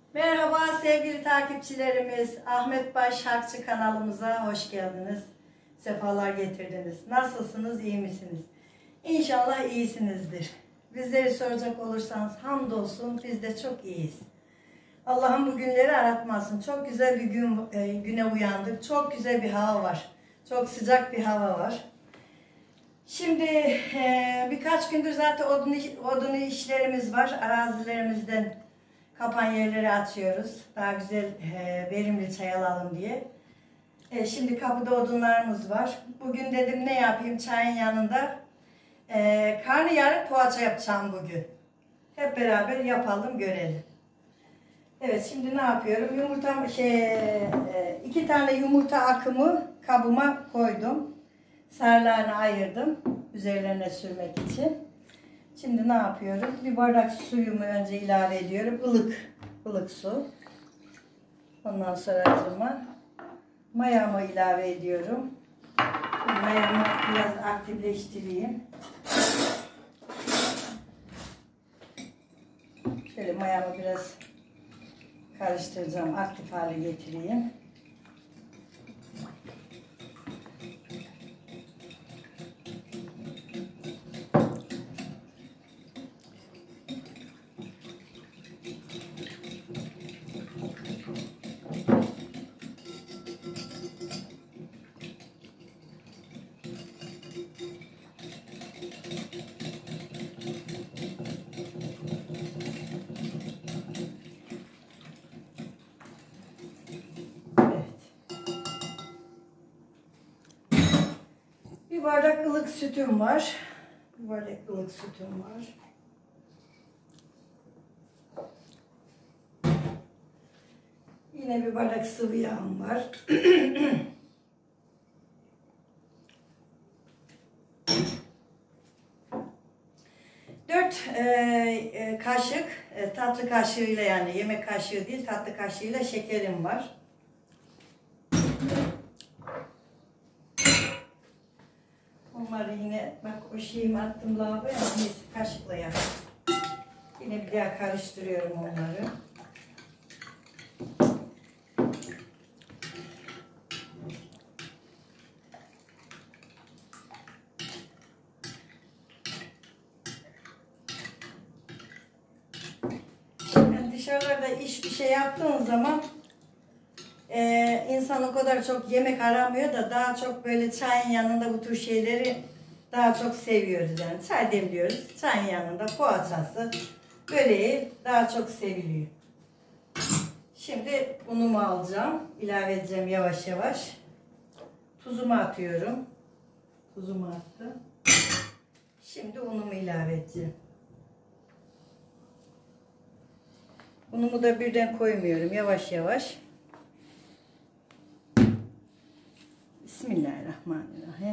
Merhaba sevgili takipçilerimiz. Ahmet Baş Hakçı kanalımıza hoş geldiniz. Sefalar getirdiniz. Nasılsınız, iyi misiniz? İnşallah iyisinizdir. Bizleri soracak olursanız hamdolsun biz de çok iyiyiz. Allah'ım bu günleri aratmasın. Çok güzel bir güne uyandık. Çok güzel bir hava var. Çok sıcak bir hava var. Şimdi birkaç gündür zaten odun işlerimiz var. Arazilerimizden kapan yerleri açıyoruz. Daha güzel, verimli çay alalım diye. Şimdi kapıda odunlarımız var. Bugün dedim ne yapayım çayın yanında. Karnıyarık poğaça yapacağım bugün. Hep beraber yapalım görelim. Evet şimdi ne yapıyorum? Yumurta 2 tane yumurta akımı kabıma koydum. Sarılarını ayırdım üzerlerine sürmek için. Şimdi ne yapıyorum? Bir bardak suyumu önce ilave ediyorum. Ilık su. Ondan sonra mayamı ilave ediyorum. Mayamı biraz aktifleştireyim. Şöyle mayamı biraz karıştıracağım. Aktif hale getireyim. Bir bardak ılık sütüm var. Yine bir bardak sıvı yağım var. 4 kaşık tatlı kaşığıyla, yani yemek kaşığı değil tatlı kaşığıyla şekerim var. Onları yine bak o şeyimi attım lavaboya, neyse kaşıkla yapayım. Yine bir daha karıştırıyorum onları. Yani dışarılarda bir şey yaptığın zaman insan o kadar çok yemek aramıyor da daha çok böyle çayın yanında bu tür şeyleri daha çok seviyoruz yani. Çay demliyoruz. Çayın yanında poğaçası, böreği daha çok seviliyor. Şimdi unumu alacağım. İlave edeceğim yavaş yavaş. Tuzumu atıyorum. Tuzumu attım. Şimdi unumu ilave edeceğim. Unumu da birden koymuyorum. Yavaş yavaş. Bismillahirrahmanirrahim.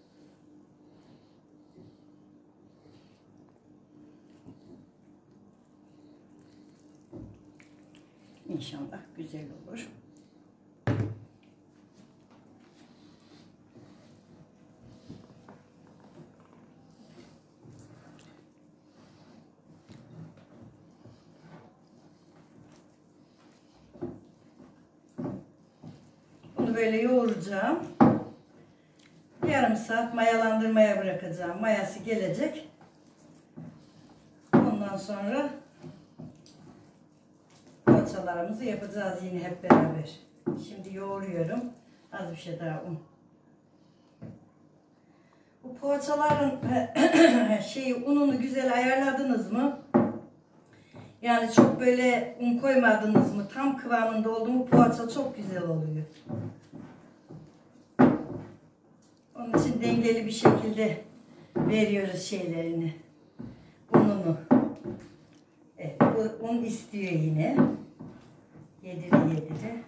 İnşallah güzel olur. Bunu böyle yoğuracağım. Yarım saat mayalandırmaya bırakacağım. Mayası gelecek. Ondan sonra poğaçalarımızı yapacağız yine hep beraber. Şimdi yoğuruyorum. Az bir şey daha un. Bu poğaçaların ununu güzel ayarladınız mı? Yani çok böyle un koymadınız mı? Tam kıvamında oldu mu poğaça çok güzel oluyor. Onun için dengeli bir şekilde veriyoruz şeylerini. Ununu. Evet, bu un istiyor yine. Yedire.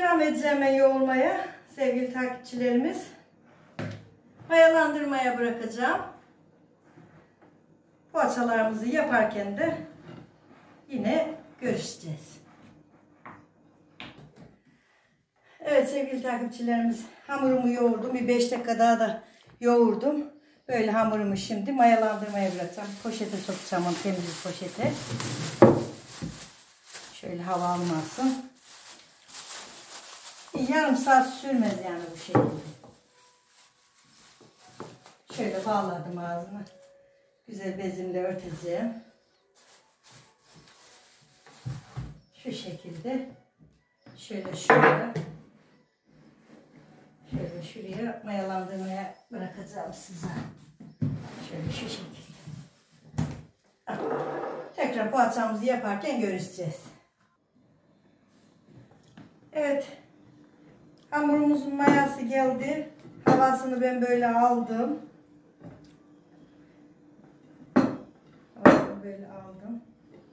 devam edeceğim ben yoğurmaya sevgili takipçilerimiz. Mayalandırmaya bırakacağım. Poğaçalarımızı yaparken de yine görüşeceğiz. Evet sevgili takipçilerimiz, hamurumu yoğurdum. Bir 5 dakika daha da yoğurdum. Böyle hamurumu şimdi mayalandırmaya bırakacağım. Poşete sokacağım onu, temiz bir poşete. Şöyle hava almasın. Yarım saat sürmez yani bu şekilde. Şöyle bağladım ağzını. Güzel bezimle örteceğim. Şu şekilde. Şöyle şuraya. Şöyle şuraya mayalandırmaya bırakacağım size. Şöyle şu şekilde. Tekrar poğaçamızı yaparken görüşeceğiz. Evet. Hamurumuzun mayası geldi. Havasını ben böyle aldım. Havasını böyle aldım.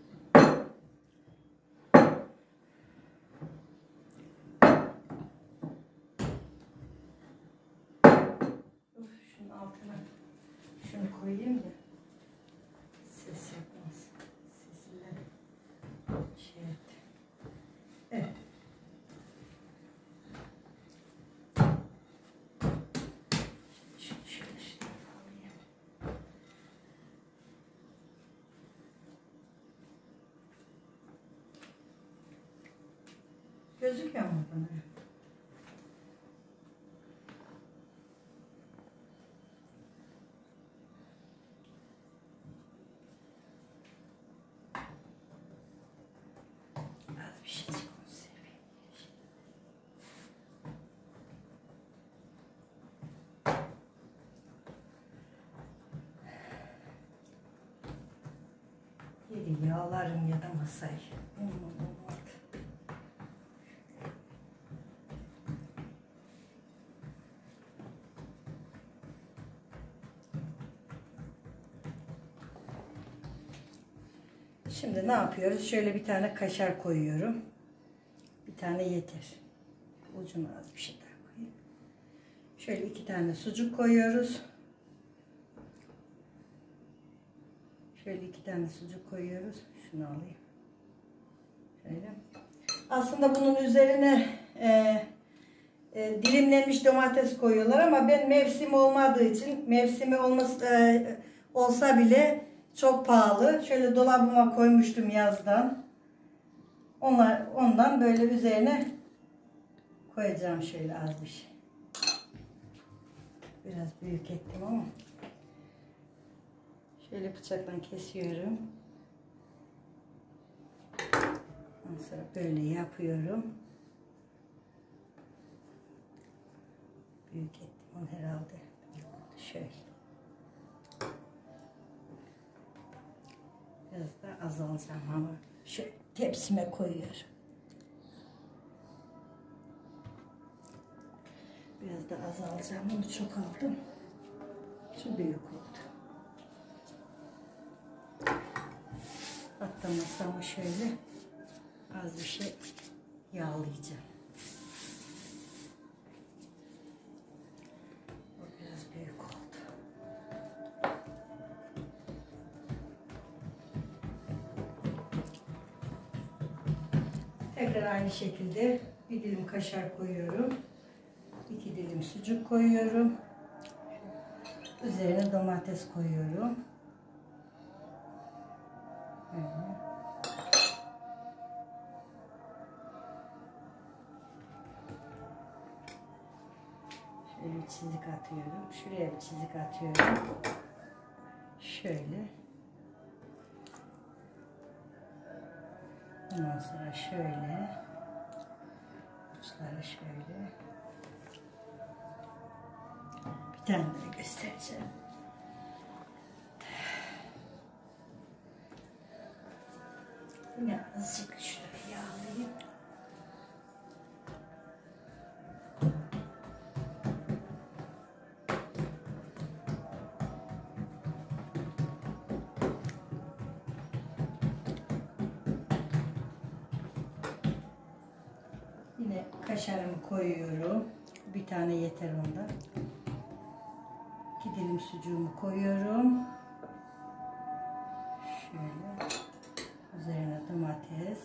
Şunun altına şunu koyayım da ses yapmaz. Sesiyle şey et. Evet. Şöyle alayım. Gözüküyor mu bana? Az bir şey konserve. Yedi yağlarım ya da masayı. Şimdi ne yapıyoruz? Şöyle bir tane kaşar koyuyorum. Bir tane yeter. Ucuna az bir şey daha koyayım. Şöyle 2 tane sucuk koyuyoruz. Şöyle 2 tane sucuk koyuyoruz. Şunu alayım. Şöyle. Aslında bunun üzerine dilimlenmiş domates koyuyorlar ama ben mevsim olmadığı için, mevsimi olsa bile çok pahalı. Şöyle dolabıma koymuştum yazdan. Ondan böyle üzerine koyacağım şöyle az bir şey. Biraz büyük ettim ama. Şöyle bıçakla kesiyorum. Ondan sonra böyle yapıyorum. Büyük ettim onu herhalde. Şöyle. Biraz da azalacağım ama şu tepsime koyuyorum. Biraz da azalacağım. Bunu çok aldım. Şu büyük oldu. Hatta masamı şöyle az bir şey yağlayacağım. O biraz büyük oldu. Tekrar aynı şekilde bir dilim kaşar koyuyorum. 2 dilim sucuk koyuyorum. Üzerine domates koyuyorum. Şöyle bir çizik atıyorum. Şuraya bir çizik atıyorum. Şöyle. Ondan sonra şöyle. Uçları şöyle. Bir tane daha göstereceğim. Yine azıcık şöyle yağlayayım. kaşarımı koyuyorum. Bir tane yeter onda. 2 dilim sucuğumu koyuyorum. Şöyle. Üzerine domates.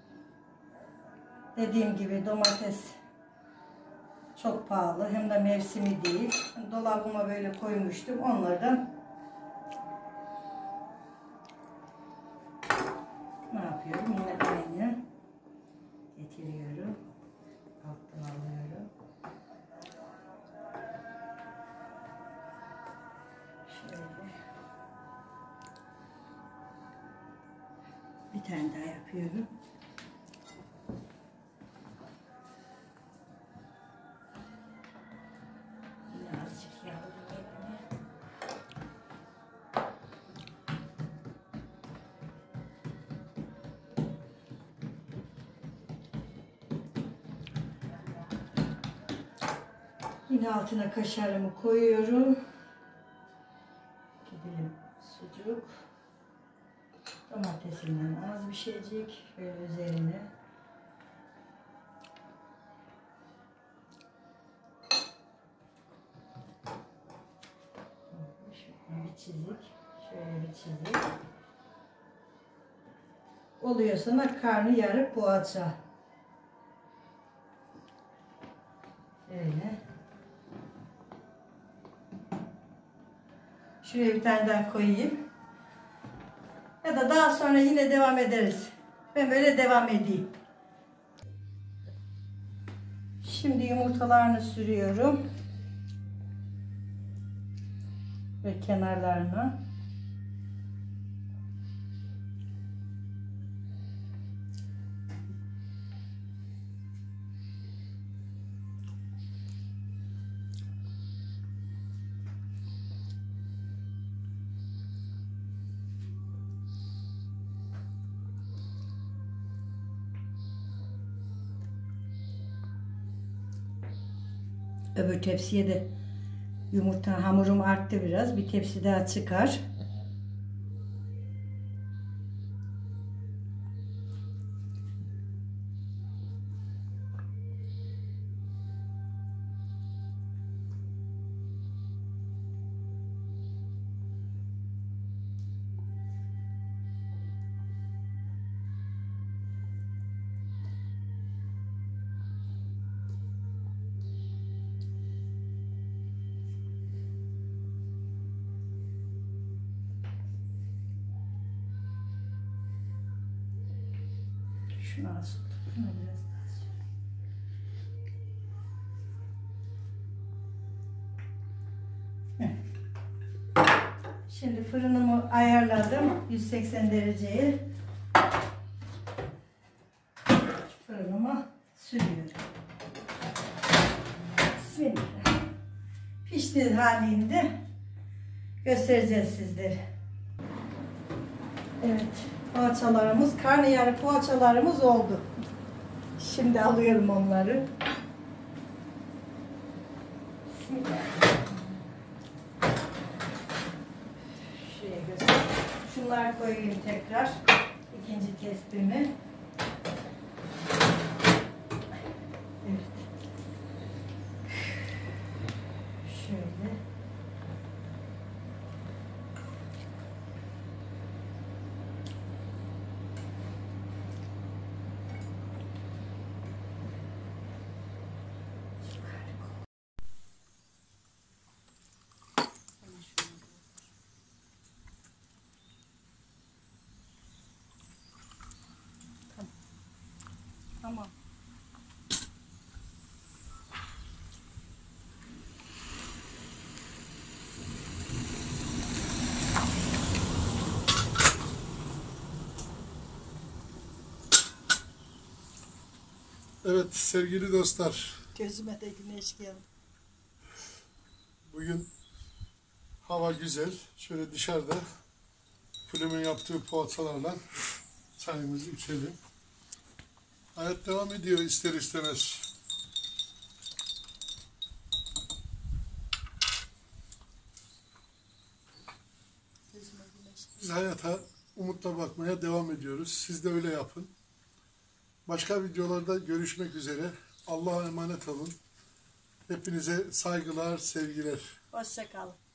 Dediğim gibi domates çok pahalı. Hem de mevsimi değil. Dolabıma böyle koymuştum. Onlardan ne yapıyorum? Yine aynı. Getiriyorum. Alttan alıyorum. Şöyle. Bir tane daha yapıyorum. Birazcık yağlıyorum. Yine altına kaşarımı koyuyorum. 2 dilim sucuk. Domatesinden az bir şeycik. Şöyle üzerine. Şöyle bir çizik. Şöyle bir çizik. Oluyor sana karnıyarık poğaça. Öyle. Şuraya bir tane daha koyayım. Ya da daha sonra yine devam ederiz. Ben böyle devam edeyim. Şimdi yumurtalarını sürüyorum. Ve kenarlarına. Öbür tepsiye de yumurta hamurum arttı biraz. Bir tepsi daha çıkar. Şunu az. Şunu biraz daha sür. Şimdi fırınımı ayarladım. 180 dereceye. Fırınıma sürüyorum. Bismillah. Piştiği halinde göstereceğiz sizlere. Evet. Poğaçalarımız, karnıyarık poğaçalarımız oldu. Şimdi alıyorum onları. Bismillah. Şuraya göstereyim. Şunları koyayım tekrar. İkinci tespimi. Evet. Şöyle. Tamam. Evet sevgili dostlar, Gözüme de güneş geldi. bugün hava güzel. Şöyle dışarıda Pülüm'ün yaptığı poğaçalarla çayımızı içelim. Hayat devam ediyor ister istemez. Biz hayata umutla bakmaya devam ediyoruz. Siz de öyle yapın. Başka videolarda görüşmek üzere. Allah'a emanet olun. Hepinize saygılar, sevgiler. Hoşça kalın.